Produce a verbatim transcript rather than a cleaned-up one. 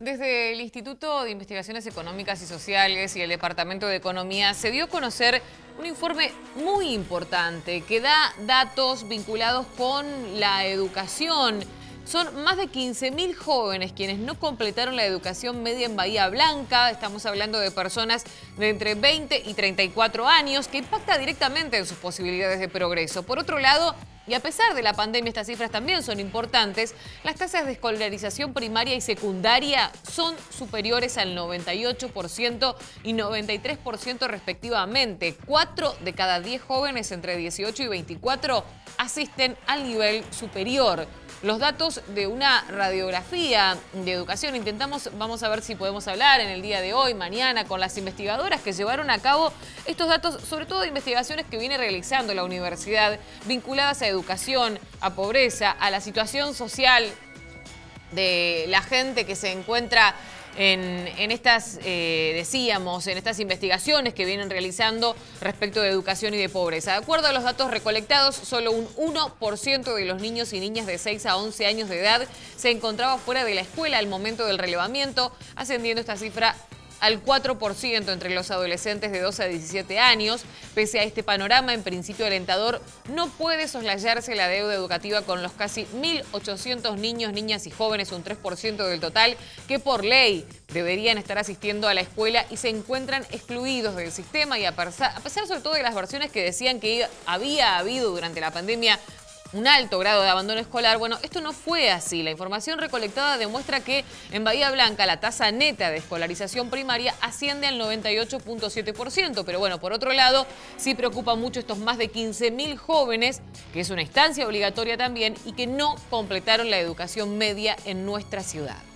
Desde el Instituto de Investigaciones Económicas y Sociales y el Departamento de Economía se dio a conocer un informe muy importante que da datos vinculados con la educación. Son más de quince mil jóvenes quienes no completaron la educación media en Bahía Blanca. Estamos hablando de personas de entre veinte y treinta y cuatro años, que impacta directamente en sus posibilidades de progreso. Por otro lado, y a pesar de la pandemia, estas cifras también son importantes, las tasas de escolarización primaria y secundaria son superiores al noventa y ocho por ciento y noventa y tres por ciento respectivamente. Cuatro de cada diez jóvenes entre dieciocho y veinticuatro asisten al nivel superior. Los datos de una radiografía de educación, intentamos, vamos a ver si podemos hablar en el día de hoy, mañana, con las investigadoras que llevaron a cabo estos datos, sobre todo de investigaciones que viene realizando la universidad, vinculadas a educación, a pobreza, a la situación social de la gente que se encuentra en, en estas, eh, decíamos, en estas investigaciones que vienen realizando respecto de educación y de pobreza. De acuerdo a los datos recolectados, solo un uno por ciento de los niños y niñas de seis a once años de edad se encontraba fuera de la escuela al momento del relevamiento, ascendiendo esta cifra al cuatro por ciento entre los adolescentes de doce a diecisiete años. Pese a este panorama, en principio alentador, no puede soslayarse la deuda educativa con los casi mil ochocientos niños, niñas y jóvenes, un tres por ciento del total, que por ley deberían estar asistiendo a la escuela y se encuentran excluidos del sistema. Y a pesar, a pesar sobre todo de las versiones que decían que había habido durante la pandemia un alto grado de abandono escolar, bueno, esto no fue así. La información recolectada demuestra que en Bahía Blanca la tasa neta de escolarización primaria asciende al noventa y ocho punto siete por ciento. Pero bueno, por otro lado, sí preocupa mucho estos más de quince mil jóvenes, que es una instancia obligatoria también, y que no completaron la educación media en nuestra ciudad.